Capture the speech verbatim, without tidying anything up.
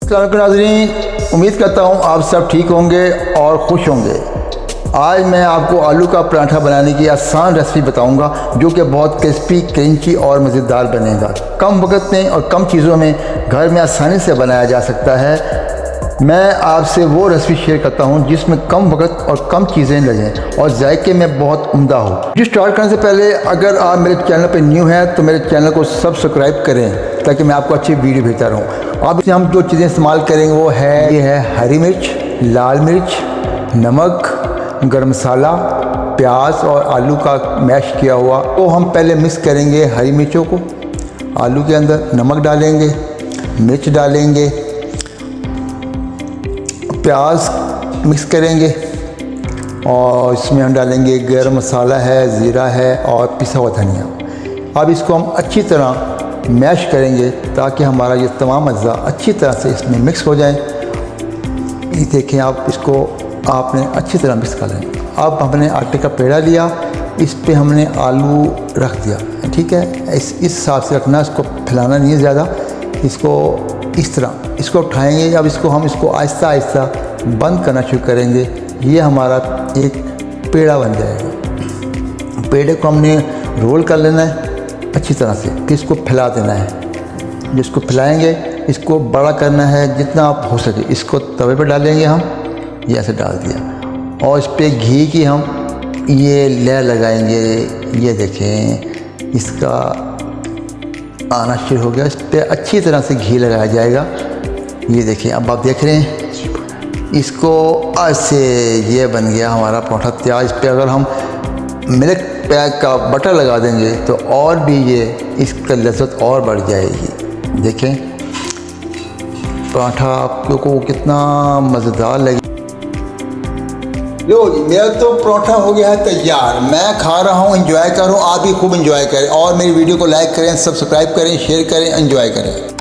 नाज़रीन, उम्मीद करता हूँ आप सब ठीक होंगे और खुश होंगे। आज मैं आपको आलू का पराठा बनाने की आसान रेसिपी बताऊंगा जो कि बहुत क्रिस्पी, क्रंची और मज़ेदार बनेगा। कम वक्त में और कम चीज़ों में घर में आसानी से बनाया जा सकता है। मैं आपसे वो रेसिपी शेयर करता हूँ जिसमें कम वक्त और कम चीज़ें लगें और जायके में बहुत उम्दा हो। जी स्टार्ट करने से पहले अगर आप मेरे चैनल पर न्यू हैं तो मेरे चैनल को सब्सक्राइब करें ताकि मैं आपको अच्छी वीडियो भेजता रहूँ। अब इसमें हम जो चीज़ें इस्तेमाल करेंगे वो है ये है हरी मिर्च, लाल मिर्च, नमक, गरम मसाला, प्याज और आलू का मैश किया हुआ। तो हम पहले मिक्स करेंगे हरी मिर्चों को आलू के अंदर, नमक डालेंगे, मिर्च डालेंगे, प्याज मिक्स करेंगे और इसमें हम डालेंगे गरम मसाला है, ज़ीरा है और पिसा हुआ धनिया। अब इसको हम अच्छी तरह मैश करेंगे ताकि हमारा ये तमाम अज़्ज़ा अच्छी तरह से इसमें मिक्स हो जाए। ये देखें, आप इसको आपने अच्छी तरह मिक्स कर लेना। अब हमने आटे का पेड़ा लिया, इस पे हमने आलू रख दिया, ठीक है। इस इस हिसाब से रखना, इसको फैलाना नहीं है ज़्यादा। इसको इस तरह इसको उठाएंगे। अब इसको हम इसको आहिस्ता आहिस्ता बंद करना शुरू करेंगे। ये हमारा एक पेड़ा बन जाएगा। पेड़े को हमने रोल कर लेना है अच्छी तरह से, फिर इसको फैला देना है। जिसको फैलाएंगे इसको बड़ा करना है जितना आप हो सके। इसको तवे पर डालेंगे हम, ये ऐसे डाल दिया और इस पर घी की हम ये लेयर लगाएंगे। ये देखें, इसका आना शुरू हो गया। इस पर अच्छी तरह से घी लगाया जाएगा। ये देखें, अब आप देख रहे हैं इसको ऐसे ये बन गया हमारा पराठा तैयार। इस पर अगर हम मिल्क पैक का बटर लगा देंगे तो और भी ये इसका लज़्ज़त और बढ़ जाएगी। देखें पराठा आपको कितना मज़ेदार लगे। लो जी, मेरा तो पराठा हो गया है तैयार। मैं खा रहा हूँ, एंजॉय कर रहा हूँ। आप भी खूब एंजॉय करें और मेरी वीडियो को लाइक करें, सब्सक्राइब करें, शेयर करें, एंजॉय करें।